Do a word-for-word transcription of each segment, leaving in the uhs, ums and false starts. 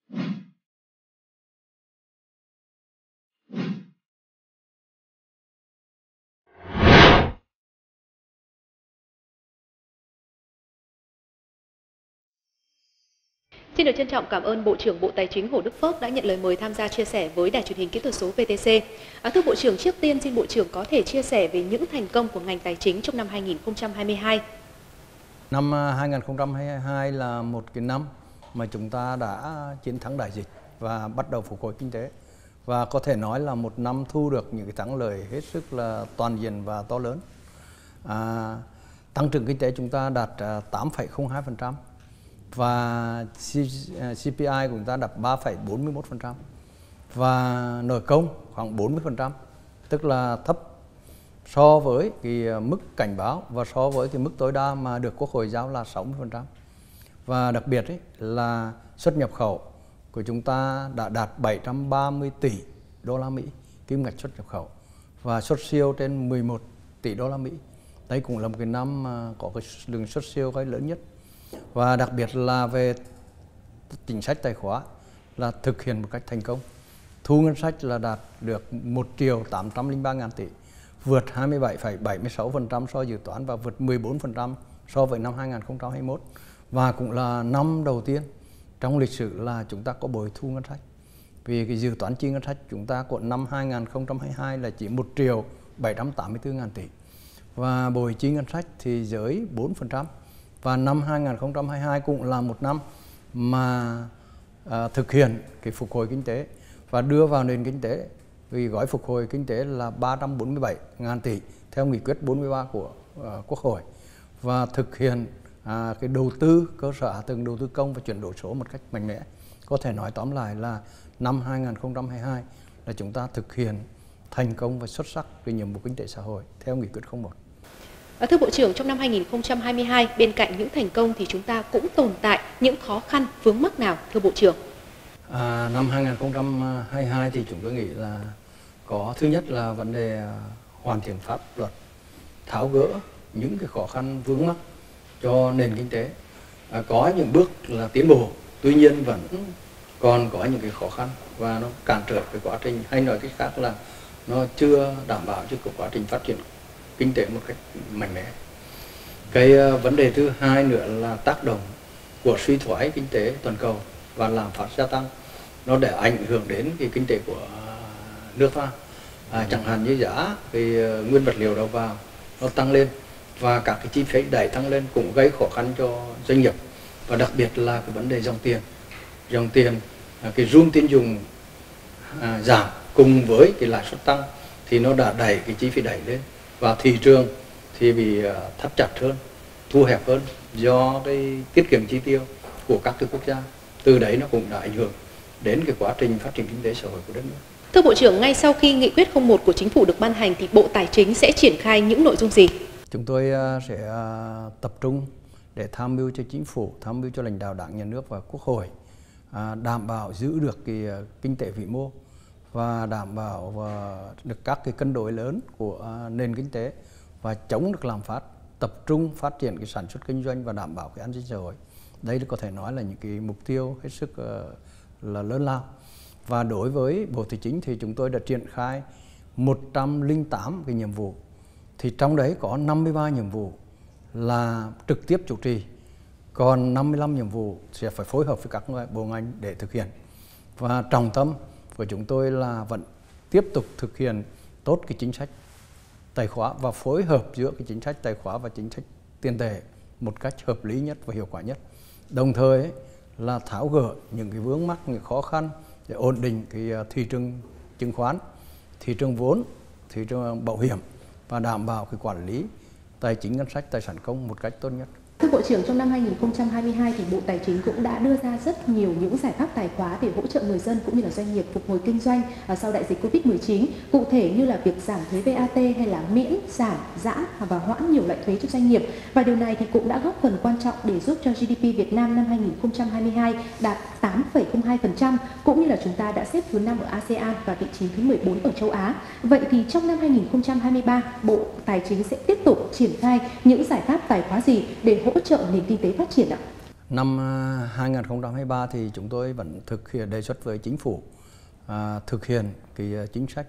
Xin được trân trọng cảm ơn Bộ trưởng Bộ Tài chính Hồ Đức Phước đã nhận lời mời tham gia chia sẻ với Đài truyền hình kỹ thuật số vê tê xê. À, thưa Bộ trưởng, trước tiên xin Bộ trưởng có thể chia sẻ về những thành công của ngành tài chính trong năm hai nghìn không trăm hai mươi hai. Năm hai nghìn không trăm hai mươi hai là một cái năm mà chúng ta đã chiến thắng đại dịch và bắt đầu phục hồi kinh tế. Và có thể nói là một năm thu được những cái thắng lợi hết sức là toàn diện và to lớn. À, tăng trưởng kinh tế chúng ta đạt tám phẩy không hai phần trăm. Và xê pê i của chúng ta đạt ba phẩy bốn mươi mốt phần trăm và nợ công khoảng bốn mươi phần trăm, tức là thấp so với cái mức cảnh báo và so với cái mức tối đa mà được Quốc hội giao là sáu mươi phần trăm. Và đặc biệt ấy, là xuất nhập khẩu của chúng ta đã đạt bảy trăm ba mươi tỷ đô la Mỹ kim ngạch xuất nhập khẩu và xuất siêu trên mười một tỷ đô la Mỹ. Đây cũng là một cái năm mà có cái lượng xuất siêu cái lớn nhất. Và đặc biệt là về chính sách tài khóa là thực hiện một cách thành công. Thu ngân sách là đạt được một triệu tám trăm lẻ ba ngàn tỷ, vượt hai mươi bảy phẩy bảy mươi sáu phần trăm so với dự toán và vượt mười bốn phần trăm so với năm hai nghìn không trăm hai mươi mốt. Và cũng là năm đầu tiên trong lịch sử là chúng ta có bội thu ngân sách. Vì cái dự toán chi ngân sách chúng ta của năm hai nghìn không trăm hai mươi hai là chỉ một triệu bảy trăm tám mươi tư ngàn tỷ. Và bội chi ngân sách thì dưới bốn phần trăm. Và năm hai nghìn không trăm hai mươi hai cũng là một năm mà à, thực hiện cái phục hồi kinh tế và đưa vào nền kinh tế, vì gói phục hồi kinh tế là ba trăm bốn mươi bảy ngàn tỷ theo nghị quyết bốn mươi ba của à, Quốc hội, và thực hiện à, cái đầu tư cơ sở hạ tầng, đầu tư công và chuyển đổi số một cách mạnh mẽ. Có thể nói tóm lại là năm hai nghìn không trăm hai mươi hai là chúng ta thực hiện thành công và xuất sắc cái nhiệm vụ kinh tế xã hội theo nghị quyết không một. Thưa Bộ trưởng, trong năm hai nghìn không trăm hai mươi hai, bên cạnh những thành công thì chúng ta cũng tồn tại những khó khăn, vướng mắc nào, thưa Bộ trưởng? À, năm hai nghìn không trăm hai mươi hai thì chúng tôi nghĩ là có, thứ nhất là vấn đề hoàn thiện pháp luật, tháo gỡ những cái khó khăn vướng mắc cho nền kinh tế. À, có những bước là tiến bộ, tuy nhiên vẫn còn có những cái khó khăn và nó cản trở cái quá trình, hay nói cách khác là nó chưa đảm bảo cho cái quá trình phát triển kinh tế một cách mạnh mẽ. Cái uh, vấn đề thứ hai nữa là tác động của suy thoái kinh tế toàn cầu và lạm phát gia tăng, nó để ảnh hưởng đến cái kinh tế của uh, nước ta. À, chẳng hạn như giá cái uh, nguyên vật liệu đầu vào nó tăng lên và các cái chi phí đẩy tăng lên cũng gây khó khăn cho doanh nghiệp, và đặc biệt là cái vấn đề dòng tiền, dòng tiền uh, cái room tín dụng uh, giảm cùng với cái lãi suất tăng thì nó đã đẩy cái chi phí đẩy lên, và thị trường thì bị thắt chặt hơn, thu hẹp hơn do cái tiết kiệm chi tiêu của các quốc gia. Từ đấy nó cũng đã ảnh hưởng đến cái quá trình phát triển kinh tế xã hội của đất nước. Thưa Bộ trưởng, ngay sau khi nghị quyết không một của Chính phủ được ban hành thì Bộ Tài chính sẽ triển khai những nội dung gì? Chúng tôi sẽ tập trung để tham mưu cho Chính phủ, tham mưu cho lãnh đạo Đảng, Nhà nước và Quốc hội đảm bảo giữ được cái kinh tế vĩ mô và đảm bảo và được các cái cân đối lớn của nền kinh tế và chống được lạm phát, tập trung phát triển cái sản xuất kinh doanh và đảm bảo cái an sinh xã hội. Đây có thể nói là những cái mục tiêu hết sức là lớn lao. Và đối với Bộ Tài chính thì chúng tôi đã triển khai một trăm lẻ tám cái nhiệm vụ, thì trong đấy có năm mươi ba nhiệm vụ là trực tiếp chủ trì, còn năm mươi lăm nhiệm vụ sẽ phải phối hợp với các bộ ngành để thực hiện. Và trọng tâm của chúng tôi là vẫn tiếp tục thực hiện tốt cái chính sách tài khóa và phối hợp giữa cái chính sách tài khóa và chính sách tiền tệ một cách hợp lý nhất và hiệu quả nhất. Đồng thời ấy, là tháo gỡ những cái vướng mắc, những khó khăn để ổn định cái thị trường chứng khoán, thị trường vốn, thị trường bảo hiểm và đảm bảo cái quản lý tài chính ngân sách, tài sản công một cách tốt nhất. Thưa Bộ trưởng, trong năm hai nghìn không trăm hai mươi hai thì Bộ Tài chính cũng đã đưa ra rất nhiều những giải pháp tài khóa để hỗ trợ người dân cũng như là doanh nghiệp phục hồi kinh doanh sau đại dịch Covid mười chín. Cụ thể như là việc giảm thuế vê a tê hay là miễn, giảm, giãn và hoãn nhiều loại thuế cho doanh nghiệp. Và điều này thì cũng đã góp phần quan trọng để giúp cho giê đê pê Việt Nam năm hai nghìn không trăm hai mươi hai đạt tám phẩy không hai phần trăm, cũng như là chúng ta đã xếp thứ năm ở a sê an và vị trí thứ mười bốn ở châu Á. Vậy thì trong năm hai nghìn không trăm hai mươi ba, Bộ Tài chính sẽ tiếp tục triển khai những giải pháp tài khóa gì để hỗ trợ nền kinh tế phát triển ạ? Năm hai nghìn không trăm hai mươi ba thì chúng tôi vẫn thực hiện đề xuất với chính phủ à, thực hiện cái chính sách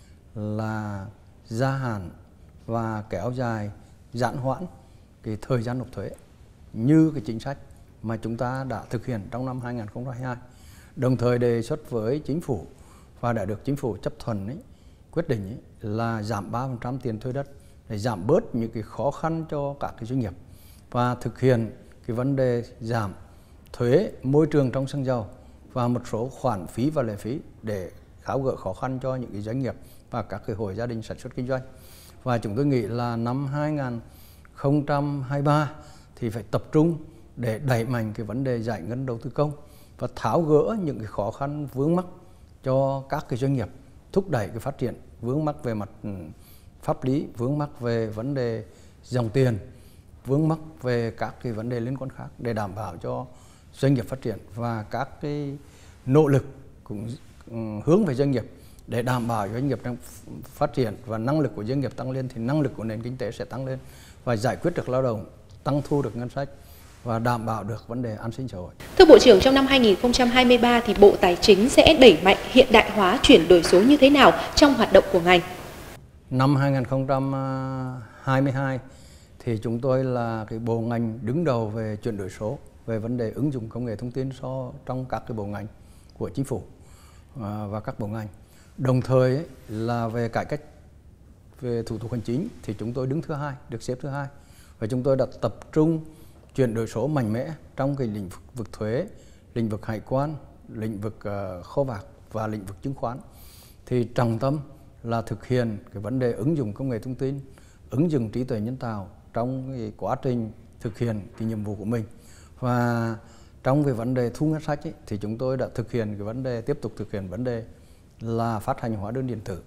là gia hạn và kéo dài giãn hoãn cái thời gian nộp thuế như cái chính sách mà chúng ta đã thực hiện trong năm hai nghìn không trăm hai mươi hai. Đồng thời đề xuất với chính phủ và đã được chính phủ chấp thuận ấy, quyết định ấy, là giảm ba phần trăm tiền thuê đất để giảm bớt những cái khó khăn cho các cái doanh nghiệp và thực hiện cái vấn đề giảm thuế môi trường trong xăng dầu và một số khoản phí và lệ phí để tháo gỡ khó khăn cho những cái doanh nghiệp và các cái hộ gia đình sản xuất kinh doanh. Và chúng tôi nghĩ là năm hai nghìn không trăm hai mươi ba thì phải tập trung để đẩy mạnh cái vấn đề giải ngân đầu tư công và tháo gỡ những cái khó khăn vướng mắc cho các cái doanh nghiệp, thúc đẩy cái phát triển, vướng mắc về mặt pháp lý, vướng mắc về vấn đề dòng tiền, vướng mắc về các cái vấn đề liên quan khác để đảm bảo cho doanh nghiệp phát triển và các cái nỗ lực cũng hướng về doanh nghiệp để đảm bảo doanh nghiệp đang phát triển và năng lực của doanh nghiệp tăng lên thì năng lực của nền kinh tế sẽ tăng lên và giải quyết được lao động, tăng thu được ngân sách và đảm bảo được vấn đề an sinh xã hội. Thưa Bộ trưởng, trong năm hai nghìn không trăm hai mươi ba thì Bộ Tài chính sẽ đẩy mạnh hiện đại hóa, chuyển đổi số như thế nào trong hoạt động của ngành? Năm hai nghìn không trăm hai mươi hai thì chúng tôi là cái bộ ngành đứng đầu về chuyển đổi số, về vấn đề ứng dụng công nghệ thông tin so trong các cái bộ ngành của chính phủ và các bộ ngành. Đồng thời ấy, là về cải cách về thủ tục hành chính thì chúng tôi đứng thứ hai, được xếp thứ hai. Và chúng tôi đã tập trung chuyển đổi số mạnh mẽ trong cái lĩnh vực thuế, lĩnh vực hải quan, lĩnh vực uh, kho bạc và lĩnh vực chứng khoán. Thì trọng tâm là thực hiện cái vấn đề ứng dụng công nghệ thông tin, ứng dụng trí tuệ nhân tạo trong cái quá trình thực hiện cái nhiệm vụ của mình. Và trong cái vấn đề thu ngân sách ấy, thì chúng tôi đã thực hiện cái vấn đề tiếp tục thực hiện vấn đề là phát hành hóa đơn điện tử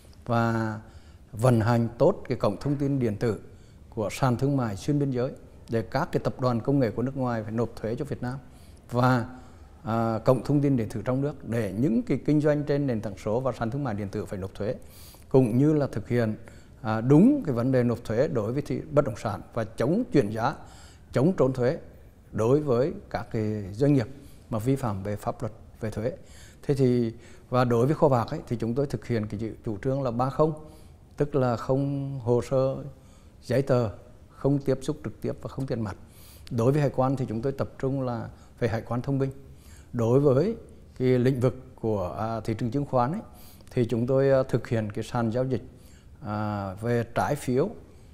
và vận hành tốt cái cổng thông tin điện tử của sàn thương mại xuyên biên giới để các cái tập đoàn công nghệ của nước ngoài phải nộp thuế cho Việt Nam và à, cổng thông tin điện tử trong nước để những cái kinh doanh trên nền tảng số và sàn thương mại điện tử phải nộp thuế, cũng như là thực hiện à, đúng cái vấn đề nộp thuế đối với thị bất động sản và chống chuyển giá, chống trốn thuế đối với các cái doanh nghiệp mà vi phạm về pháp luật về thuế. Thế thì và đối với kho bạc ấy, thì chúng tôi thực hiện cái chủ trương là ba không, tức là không hồ sơ giấy tờ, không tiếp xúc trực tiếp và không tiền mặt. Đối với hải quan thì chúng tôi tập trung là về hải quan thông minh. Đối với cái lĩnh vực của à, thị trường chứng khoán ấy, thì chúng tôi à, thực hiện cái sàn giao dịch à, về trái phiếu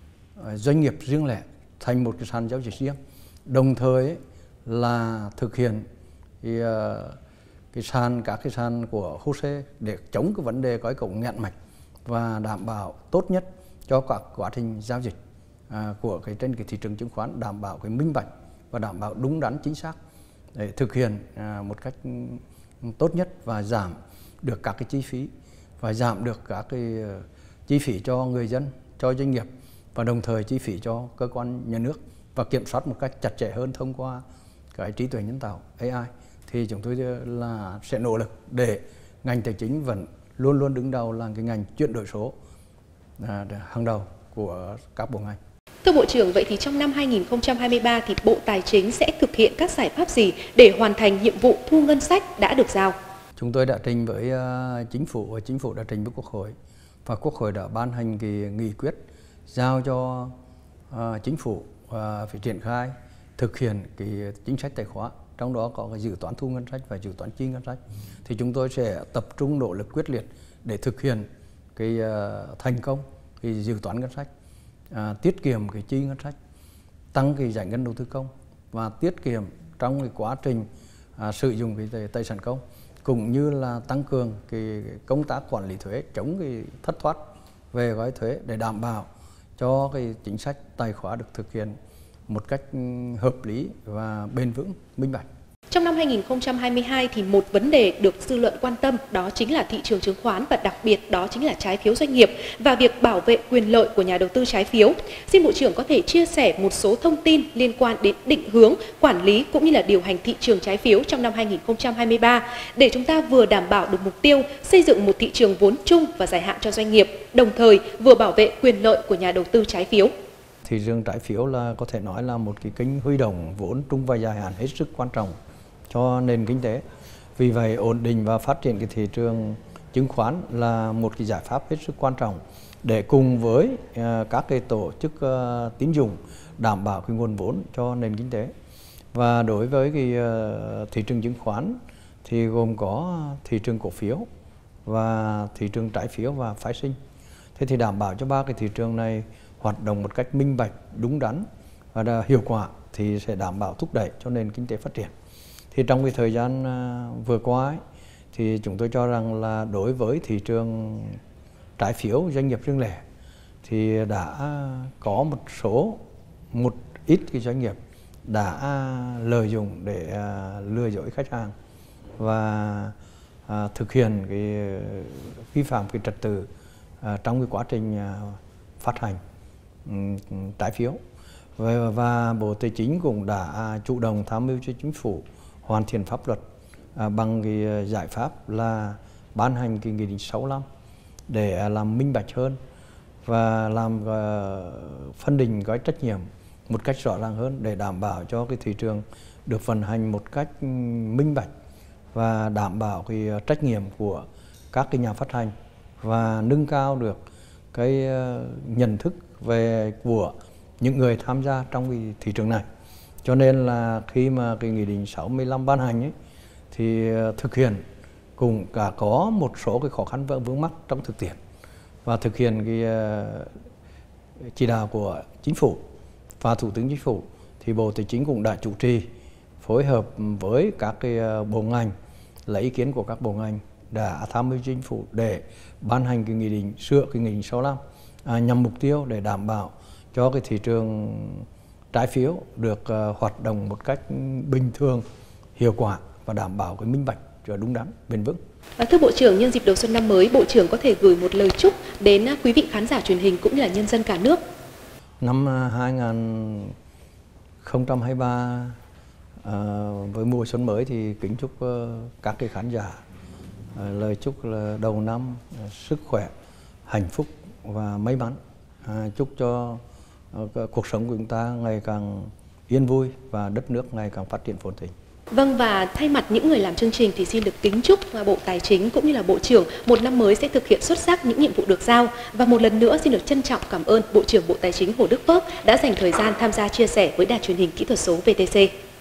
à, doanh nghiệp riêng lẻ thành một cái sàn giao dịch riêng. Đồng thời ấy, là thực hiện cái, à, cái sàn các cái sàn của hô sê để chống cái vấn đề có cái cổng nghẹn mạch và đảm bảo tốt nhất cho các quá trình giao dịch à, của cái trên cái thị trường chứng khoán, đảm bảo cái minh bạch và đảm bảo đúng đắn chính xác để thực hiện à, một cách tốt nhất và giảm được các cái chi phí và giảm được các cái chi phí cho người dân, cho doanh nghiệp và đồng thời chi phí cho cơ quan nhà nước và kiểm soát một cách chặt chẽ hơn thông qua cái trí tuệ nhân tạo a i. Thì chúng tôi là sẽ nỗ lực để ngành tài chính vẫn luôn luôn đứng đầu là cái ngành chuyển đổi số à, hàng đầu của các bộ ngành. Thưa Bộ trưởng, vậy thì trong năm hai nghìn không trăm hai mươi ba thì Bộ Tài chính sẽ thực hiện các giải pháp gì để hoàn thành nhiệm vụ thu ngân sách đã được giao? Chúng tôi đã trình với uh, chính phủ và chính phủ đã trình với Quốc hội và Quốc hội đã ban hành cái nghị quyết giao cho uh, chính phủ uh, phải triển khai thực hiện cái chính sách tài khóa, trong đó có cái dự toán thu ngân sách và dự toán chi ngân sách. Thì chúng tôi sẽ tập trung nỗ lực quyết liệt để thực hiện cái uh, thành công cái dự toán ngân sách, à, tiết kiệm cái chi ngân sách, tăng cái giải ngân đầu tư công và tiết kiệm trong cái quá trình à, sử dụng cái tài sản công, cũng như là tăng cường cái công tác quản lý thuế, chống cái thất thoát về gói thuế để đảm bảo cho cái chính sách tài khóa được thực hiện một cách hợp lý và bền vững, minh bạch. Trong năm hai nghìn không trăm hai mươi hai thì một vấn đề được dư luận quan tâm đó chính là thị trường chứng khoán và đặc biệt đó chính là trái phiếu doanh nghiệp và việc bảo vệ quyền lợi của nhà đầu tư trái phiếu. Xin Bộ trưởng có thể chia sẻ một số thông tin liên quan đến định hướng, quản lý cũng như là điều hành thị trường trái phiếu trong năm hai nghìn không trăm hai mươi ba để chúng ta vừa đảm bảo được mục tiêu xây dựng một thị trường vốn chung và dài hạn cho doanh nghiệp, đồng thời vừa bảo vệ quyền lợi của nhà đầu tư trái phiếu. Thị trường trái phiếu là có thể nói là một cái kênh huy động vốn trung và dài hạn hết sức quan trọng cho nền kinh tế. Vì vậy ổn định và phát triển cái thị trường chứng khoán là một cái giải pháp hết sức quan trọng để cùng với các cái tổ chức tín dụng đảm bảo cái nguồn vốn cho nền kinh tế. Và đối với cái thị trường chứng khoán thì gồm có thị trường cổ phiếu và thị trường trái phiếu và phái sinh. Thế thì đảm bảo cho ba cái thị trường này hoạt động một cách minh bạch, đúng đắn và hiệu quả thì sẽ đảm bảo thúc đẩy cho nền kinh tế phát triển. Thì trong cái thời gian vừa qua ấy, thì chúng tôi cho rằng là đối với thị trường trái phiếu doanh nghiệp riêng lẻ thì đã có một số một ít cái doanh nghiệp đã lợi dụng để lừa dối khách hàng và thực hiện cái vi phạm cái trật tự trong cái quá trình phát hành trái phiếu. Và, và Bộ Tài chính cũng đã chủ động tham mưu cho Chính phủ hoàn thiện pháp luật à, bằng cái giải pháp là ban hành cái nghị định sáu mươi lăm để làm minh bạch hơn và làm uh, phân định gói trách nhiệm một cách rõ ràng hơn để đảm bảo cho cái thị trường được vận hành một cách minh bạch và đảm bảo cái trách nhiệm của các cái nhà phát hành và nâng cao được cái uh, nhận thức về của những người tham gia trong cái thị trường này. Cho nên là khi mà cái nghị định sáu mươi lăm ban hành ấy, thì thực hiện cũng cả có một số cái khó khăn vướng mắc trong thực tiễn và thực hiện cái uh, chỉ đạo của Chính phủ và Thủ tướng Chính phủ thì Bộ Tài chính cũng đã chủ trì phối hợp với các cái uh, bộ ngành, lấy ý kiến của các bộ ngành đã tham mưu Chính phủ để ban hành cái nghị định sửa cái nghị định sáu mươi lăm à, nhằm mục tiêu để đảm bảo cho cái thị trường trái phiếu được uh, hoạt động một cách bình thường, hiệu quả và đảm bảo cái minh bạch và đúng đắn, bền vững. À, thưa Bộ trưởng, nhân dịp đầu xuân năm mới, Bộ trưởng có thể gửi một lời chúc đến quý vị khán giả truyền hình cũng như là nhân dân cả nước. Năm hai nghìn không trăm hai mươi ba uh, với mùa xuân mới thì kính chúc uh, các cái khán giả uh, lời chúc là đầu năm uh, sức khỏe, hạnh phúc và may mắn. Uh, chúc cho uh, cuộc sống của chúng ta ngày càng yên vui và đất nước ngày càng phát triển phồn thịnh. Vâng, và thay mặt những người làm chương trình thì xin được kính chúc Bộ Tài chính cũng như là Bộ trưởng một năm mới sẽ thực hiện xuất sắc những nhiệm vụ được giao. Và một lần nữa xin được trân trọng cảm ơn Bộ trưởng Bộ Tài chính Hồ Đức Phước đã dành thời gian tham gia chia sẻ với Đài truyền hình kỹ thuật số vê tê xê.